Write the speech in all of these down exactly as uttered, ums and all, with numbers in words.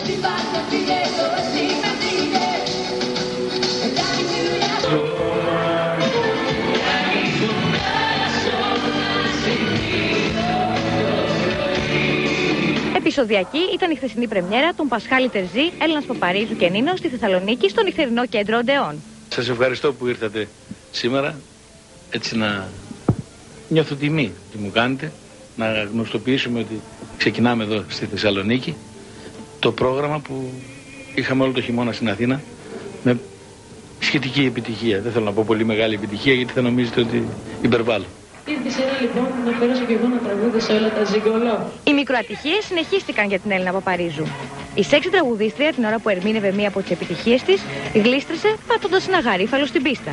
Επεισοδιακή ήταν η χθεσινή πρεμιέρα των Πασχάλη Τερζή, Έλληνας Παπαρίζου και Νίνο στη Θεσσαλονίκη, στο νυχτερινό κέντρο Οντεών. Σας ευχαριστώ που ήρθατε σήμερα, έτσι να νιώθω τιμή τι μου κάνετε, να γνωστοποιήσουμε ότι ξεκινάμε εδώ στη Θεσσαλονίκη το πρόγραμμα που είχαμε όλο το χειμώνα στην Αθήνα με σχετική επιτυχία. Δεν θέλω να πω πολύ μεγάλη επιτυχία γιατί θα νομίζετε ότι υπερβάλλω. Ήρθε η σειρά λοιπόν να περάσω και εγώ να τραγούδισω όλα τα ζυγκολό. Οι μικροατυχίες συνεχίστηκαν για την Έλληνα Παπαρίζου. Η σεξι τραγουδίστρια, την ώρα που ερμήνευε μία από τις επιτυχίες της, γλίστρησε πατώντας ένα γαρίφαλο στην πίστα.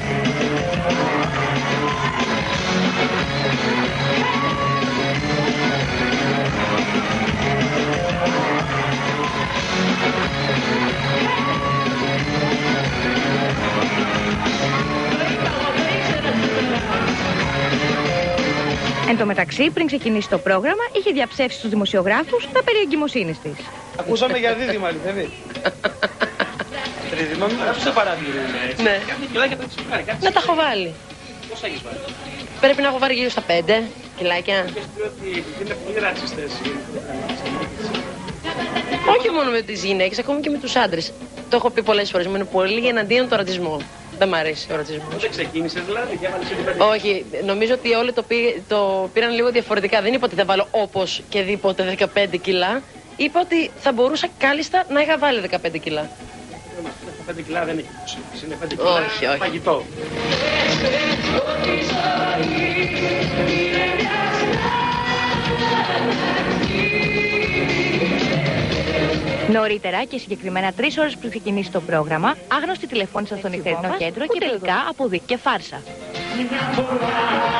Εν τω μεταξύ, πριν ξεκινήσει το πρόγραμμα, είχε διαψεύσει στους δημοσιογράφους τα περί εγκυμοσύνης της. Ακούσαμε για δίδυμα, αληθεύει. Τρίδυμα, μην αφού σε παράδειγμα. Ναι. Να τα έχω βάλει. Πόσα έχεις βάλει? Πρέπει να έχω βάλει γύρω στα πέντε κιλάκια. Είναι πολύ ρατσιστές. Όχι μόνο με τις γυναίκες, ακόμη και με τους άντρες. Το έχω πει πολλές φορές, μου είναι πολύ εναντίον του ρατσισμού. Δεν μ' αρέσει ο ρατσισμός. Δεν ξεκίνησε δηλαδή και έβαλες ότι πέντε. Όχι, νομίζω ότι όλοι το, πή, το πήραν λίγο διαφορετικά. Δεν είπα ότι θα βάλω όπως και δίποτε δεκαπέντε κιλά. Είπα ότι θα μπορούσα κάλλιστα να είχα βάλει δεκαπέντε κιλά. δεκαπέντε κιλά δεν έχει υποσύνηση. Είναι πέντε κιλά όχι, όχι. φαγητό. Νωρίτερα και συγκεκριμένα τρεις ώρες πριν ξεκινήσει το πρόγραμμα, άγνωστοι τηλεφώνησαν στο νυχτερινό κέντρο και τελικά αποδείχθηκε φάρσα.